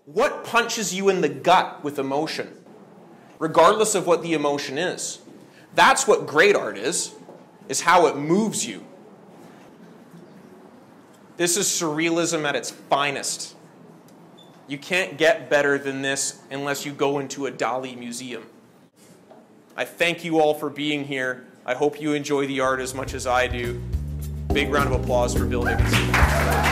What punches you in the gut with emotion, regardless of what the emotion is? That's what great art is how it moves you. This is surrealism at its finest. You can't get better than this unless you go into a Dali museum. I thank you all for being here. I hope you enjoy the art as much as I do. Big round of applause for Bill Higginson.